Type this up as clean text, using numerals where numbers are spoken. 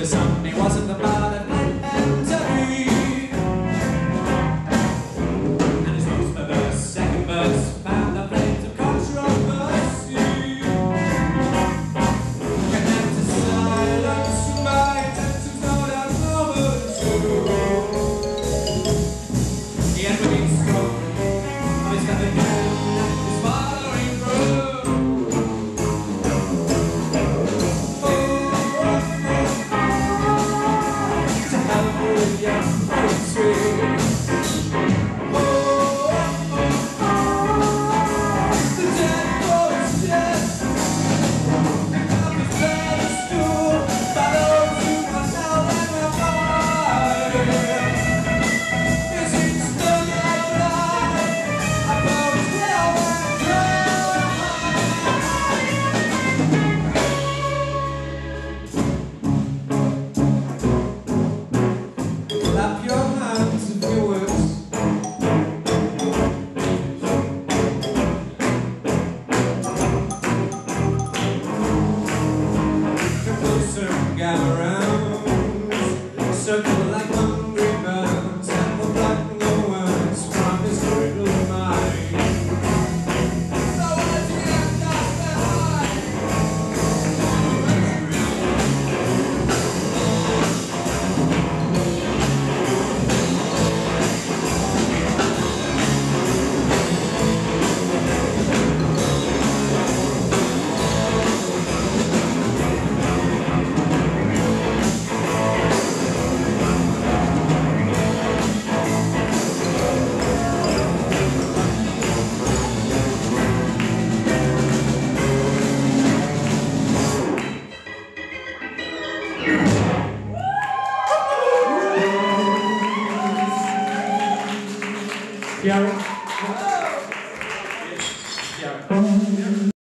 the sun, it wasn't the bar that meant to be. And his most perverse second verse found the flames of controversy. Connect to silence, my intentions not as true. The ending stroke of his death again is following through. Clap your hands if you wish. Come closer and gather round. Circle like hungry birds, and we'll block the words from his brutal mind. So as you left us behind. Yeah.